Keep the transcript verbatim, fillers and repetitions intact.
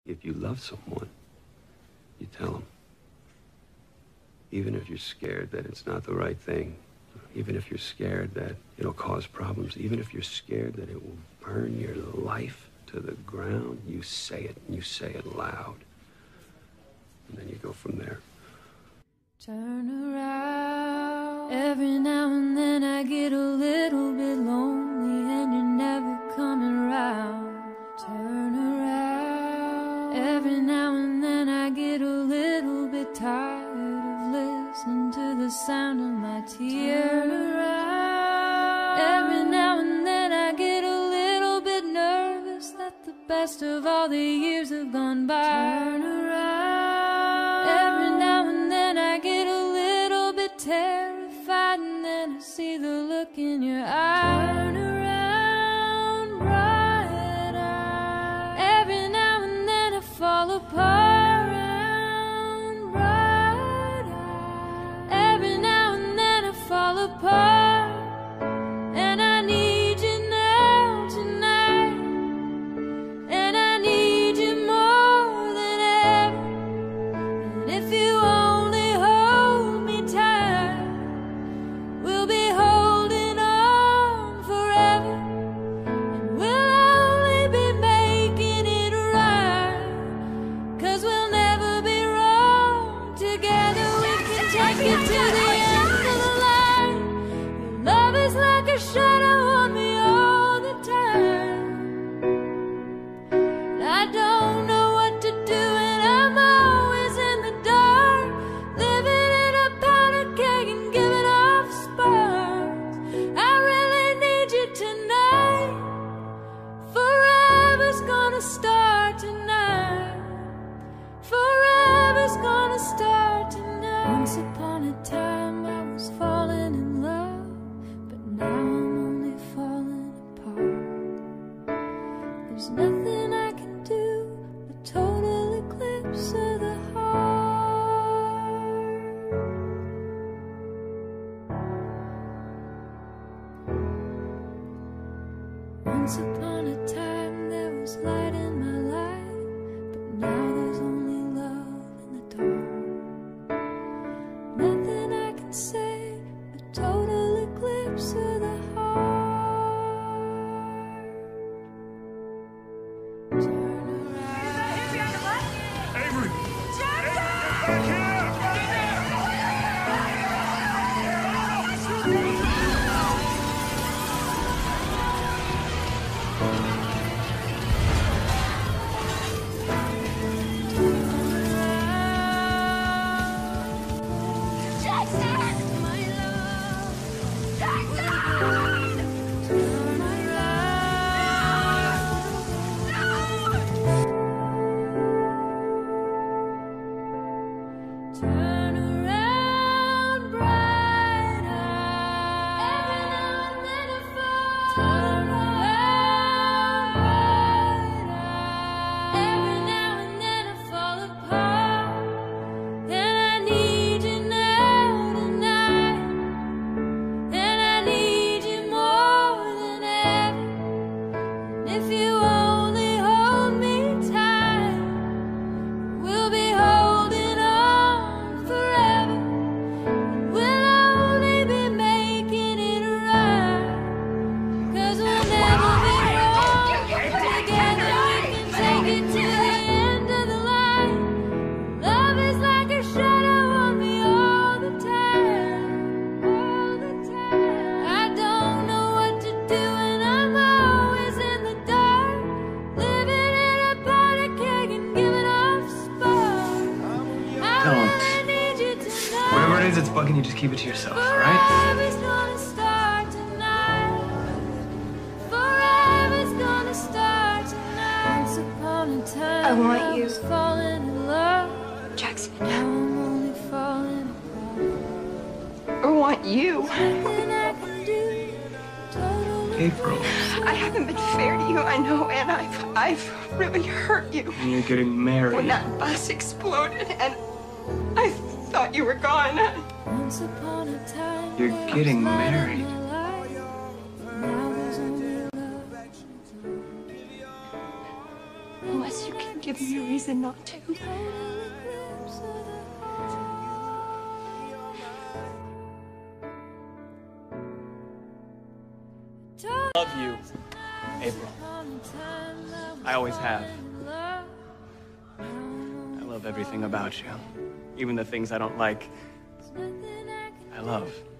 If you love someone, you tell them. Even if you're scared that it's not the right thing, even if you're scared that it'll cause problems, even if you're scared that it will burn your life to the ground, you say it, and you say it loud. And then you go from there. Turn around. Every now and then I get a little bit lonely and you're never coming around. Turn around. Every now and then I get a little bit tired of listening to the sound of my tears. Turn around. Every now and then I get a little bit nervous that the best of all the years have gone by. Turn around. Every now and then I get a little bit terrified, and then I see the look in your eyes. Turn around, bright eyes. Every now and then I fall apart. Around, bright eyes. Every now and then I fall apart, and I need you now tonight, and I need you more than ever. And if you only hold me tight, we'll be holding on forever, and we'll only be making it right, 'cause we'll never be wrong together. We can take it to the end of the line. Your love is like a shadow on me all the time. I don't know what to do, and I'm always in the dark, living in a powder keg and giving off sparks. I really need you tonight. Forever's gonna start tonight. Forever's gonna start tonight. Once upon a time I was falling in love, but now I'm only falling apart. There's nothing I can do but total eclipse of the heart. Once upon a time there was light in my life, but now there's only love in the dark. Nothing I can say but total eclipse of the heart. Turn around. Avery! Avery, get back here! Turn around, bright eyes. Every now and then I fall. Turn around, bright eyes. Every now and then I fall apart, and I need you now tonight, and I need you more than ever. And if you only hold me tight, we'll be holding on forever, and we'll only be making it right, 'cause we'll never be wrong together. We can take it to the end of the line. Love is like a shadow on me all the time, all the time. I don't know what to do, and I'm always in the dark, living in a powder keg and giving off sparks. I Tell 'em. really need you tonight. Whatever it is that's bugging you, just keep it to yourself, alright? Forever's gonna start tonight. Forever's gonna start tonight. Once upon a time I want you. was falling in love. Jackson, Now I'm only falling apart. I want you. Nothing I can do. Totally. April, I haven't been fair to you, I know, and I've I've really hurt you. and you're getting married. When that bus exploded and I thought you were gone, I, Once upon a time You're there was getting light in married. my life. Now there's only love. unless you can give me a reason not to. I love you, April. I always have. I love everything about you. Even the things I don't like, I love.